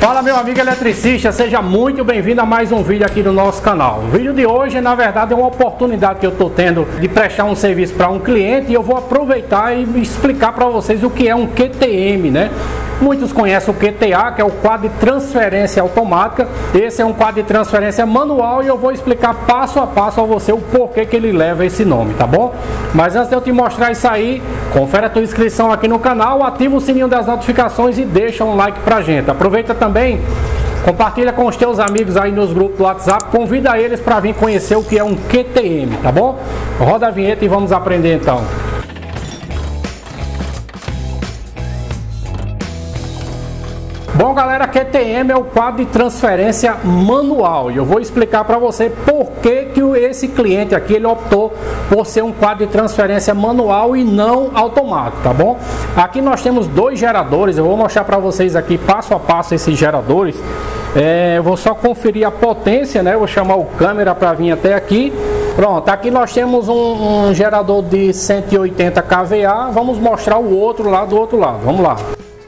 Fala meu amigo eletricista, seja muito bem-vindo a mais um vídeo aqui do nosso canal. O vídeo de hoje, na verdade, é uma oportunidade que eu estou tendo de prestar um serviço para um cliente e eu vou aproveitar e explicar para vocês o que é um QTM, né? Muitos conhecem o QTA, que é o quadro de transferência automática. Esse é um quadro de transferência manual e eu vou explicar passo a passo a você o porquê que ele leva esse nome, tá bom? Mas antes de eu te mostrar isso aí, confere a tua inscrição aqui no canal, ativa o sininho das notificações e deixa um like pra gente. Aproveita também, compartilha com os teus amigos aí nos grupos do WhatsApp, convida eles para vir conhecer o que é um QTM, tá bom? Roda a vinheta e vamos aprender então. Bom galera, QTM é o quadro de transferência manual e eu vou explicar para você por que esse cliente aqui ele optou por ser um quadro de transferência manual e não automático, tá bom? Aqui nós temos dois geradores, eu vou mostrar para vocês aqui passo a passo esses geradores. Eu vou só conferir a potência, né? Eu vou chamar o câmera para vir até aqui. Pronto, aqui nós temos um gerador de 180 kVA, vamos mostrar o outro lá do outro lado, vamos lá.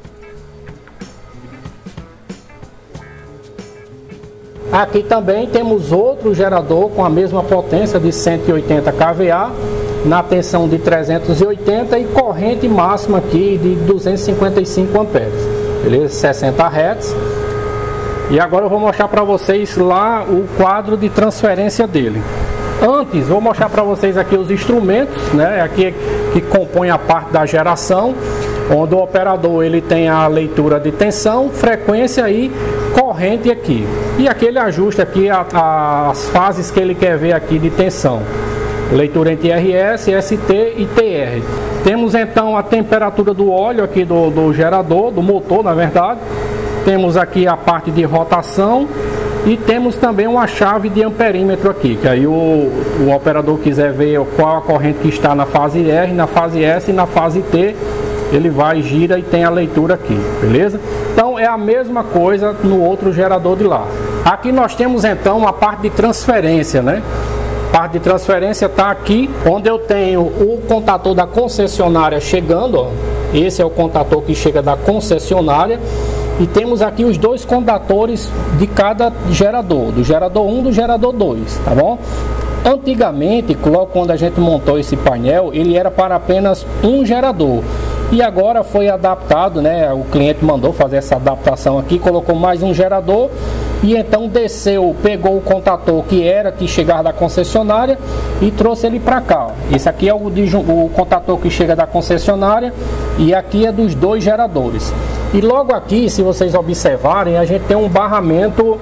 Aqui também temos outro gerador com a mesma potência de 180 kVA, na tensão de 380 e corrente máxima aqui de 255 amperes, beleza? 60 Hz. E agora eu vou mostrar para vocês lá o quadro de transferência dele. Antes, vou mostrar para vocês aqui os instrumentos, né? Aqui que compõe a parte da geração, onde o operador ele tem a leitura de tensão, frequência e corrente aqui. E aqui ele ajusta aqui as fases que ele quer ver aqui de tensão. Leitura entre RS, ST e TR. Temos então a temperatura do óleo aqui do gerador, do motor na verdade. Temos aqui a parte de rotação e temos também uma chave de amperímetro aqui, que aí o operador quiser ver qual a corrente que está na fase R, na fase S e na fase T, ele vai, gira e tem a leitura aqui, beleza? Então é a mesma coisa no outro gerador de lá. Aqui nós temos então a parte de transferência, né? A parte de transferência está aqui, onde eu tenho o contator da concessionária chegando, ó. Esse é o contator que chega da concessionária. E temos aqui os dois contatores de cada gerador, do gerador 1 e do gerador 2, tá bom? Antigamente, logo quando a gente montou esse painel, ele era para apenas um gerador. E agora foi adaptado, né? O cliente mandou fazer essa adaptação aqui, colocou mais um gerador e então desceu, pegou o contator que chegava da concessionária e trouxe ele para cá. Esse aqui é o contator que chega da concessionária e aqui é dos dois geradores. E logo aqui, se vocês observarem, a gente tem um barramento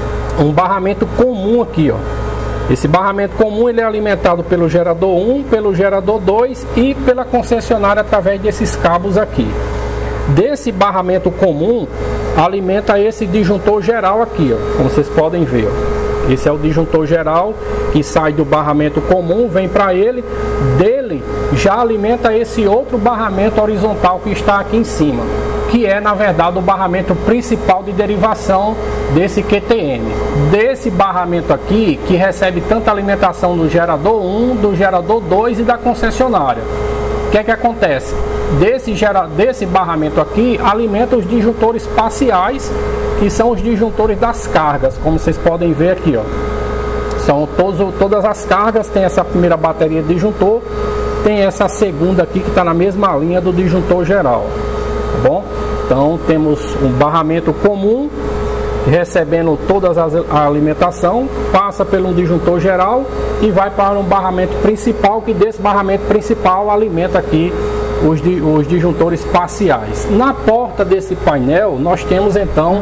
comum aqui, ó. Esse barramento comum ele é alimentado pelo gerador 1, pelo gerador 2 e pela concessionária através desses cabos aqui. Desse barramento comum alimenta esse disjuntor geral aqui, ó, como vocês podem ver, ó. Esse é o disjuntor geral que sai do barramento comum, vem para ele, dele já alimenta esse outro barramento horizontal que está aqui em cima, que é na verdade o barramento principal de derivação desse QTM. Desse barramento aqui, que recebe tanta alimentação do gerador 1, do gerador 2 e da concessionária. O que é que acontece? Desse barramento aqui alimenta os disjuntores parciais, que são os disjuntores das cargas, como vocês podem ver aqui, ó. São todas as cargas, tem essa primeira bateria de disjuntor, tem essa segunda aqui que está na mesma linha do disjuntor geral, tá bom? Então temos um barramento comum recebendo toda a alimentação, passa pelo disjuntor geral e vai para um barramento principal, que desse barramento principal alimenta aqui os disjuntores parciais. Na porta desse painel nós temos então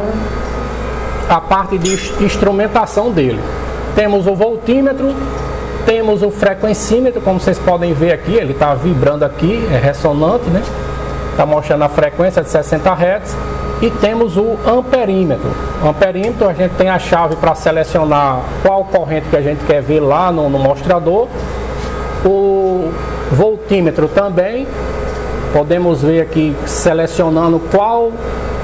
a parte de instrumentação dele. Temos o voltímetro, temos o frequencímetro, como vocês podem ver aqui, ele está vibrando aqui, é ressonante, né? Está mostrando a frequência de 60 Hz. E temos o amperímetro. O amperímetro, a gente tem a chave para selecionar qual corrente que a gente quer ver lá no mostrador. O voltímetro também. Podemos ver aqui selecionando qual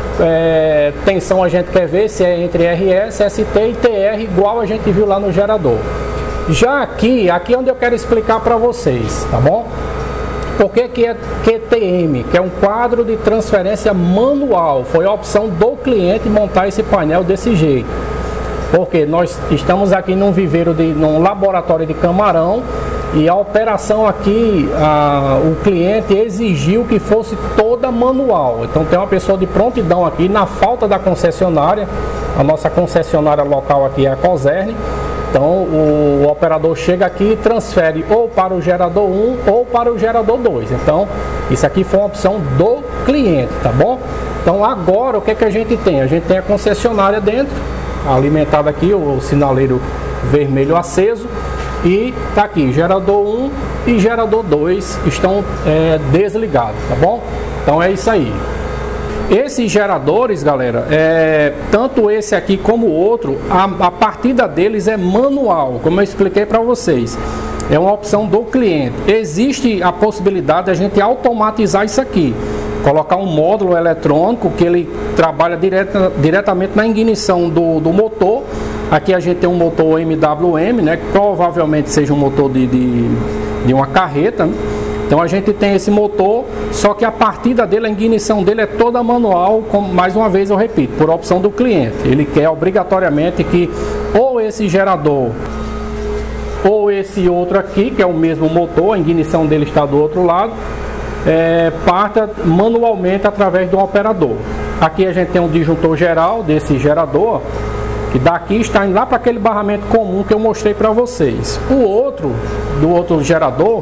tensão a gente quer ver, se é entre RS, ST e TR, igual a gente viu lá no gerador. Já aqui é onde eu quero explicar para vocês, tá bom? Por que é QTM? Que é um quadro de transferência manual. Foi a opção do cliente montar esse painel desse jeito. Porque nós estamos aqui num laboratório de camarão, e a operação aqui, o cliente exigiu que fosse toda manual. Então tem uma pessoa de prontidão aqui, na falta da concessionária. A nossa concessionária local aqui é a Coserne. Então o operador chega aqui e transfere ou para o gerador 1 ou para o gerador 2. Então isso aqui foi uma opção do cliente, tá bom? Então agora o que é que a gente tem? A gente tem a concessionária dentro, alimentada aqui, o sinaleiro vermelho aceso. E tá aqui, gerador 1 e gerador 2 estão desligados, tá bom? Então é isso aí. Esses geradores, galera, tanto esse aqui como o outro, a partida deles é manual, como eu expliquei para vocês. É uma opção do cliente. Existe a possibilidade de a gente automatizar isso aqui. Colocar um módulo eletrônico que ele trabalha diretamente na ignição do motor. Aqui a gente tem um motor MWM, né, que provavelmente seja um motor de uma carreta, né? Então a gente tem esse motor, só que a partida dele, a ignição dele é toda manual, mais uma vez eu repito, por opção do cliente. Ele quer obrigatoriamente que ou esse gerador ou esse outro aqui, que é o mesmo motor, a ignição dele está do outro lado, parta manualmente através do operador. Aqui a gente tem um disjuntor geral desse gerador, que daqui está indo lá para aquele barramento comum que eu mostrei para vocês. O outro, do outro gerador,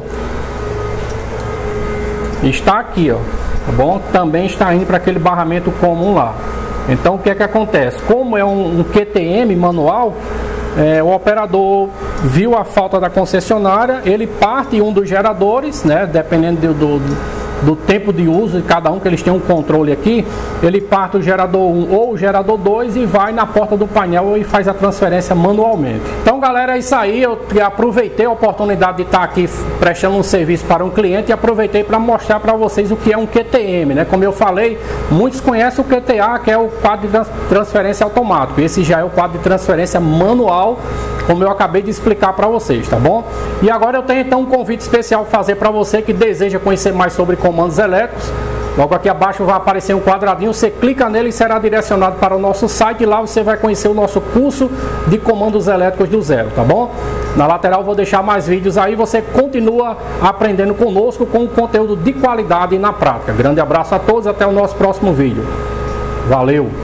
está aqui, ó, tá bom? Também está indo para aquele barramento comum lá. Então o que é que acontece? Como é um QTM manual, o operador viu a falta da concessionária, ele parte um dos geradores, né, dependendo do tempo de uso de cada um, que eles têm um controle aqui, ele parte o gerador 1 ou o gerador 2 e vai na porta do painel e faz a transferência manualmente. Então galera, é isso aí. Eu aproveitei a oportunidade de estar aqui prestando um serviço para um cliente e aproveitei para mostrar para vocês o que é um QTM, né? Como eu falei, muitos conhecem o QTA, que é o quadro de transferência automático. Esse já é o quadro de transferência manual, como eu acabei de explicar para vocês, tá bom? E agora eu tenho então um convite especial para fazer para você que deseja conhecer mais sobre comandos elétricos. Logo aqui abaixo vai aparecer um quadradinho, você clica nele e será direcionado para o nosso site, e lá você vai conhecer o nosso curso de comandos elétricos do zero, tá bom? Na lateral vou deixar mais vídeos aí, você continua aprendendo conosco com um conteúdo de qualidade e na prática. Grande abraço a todos, até o nosso próximo vídeo. Valeu!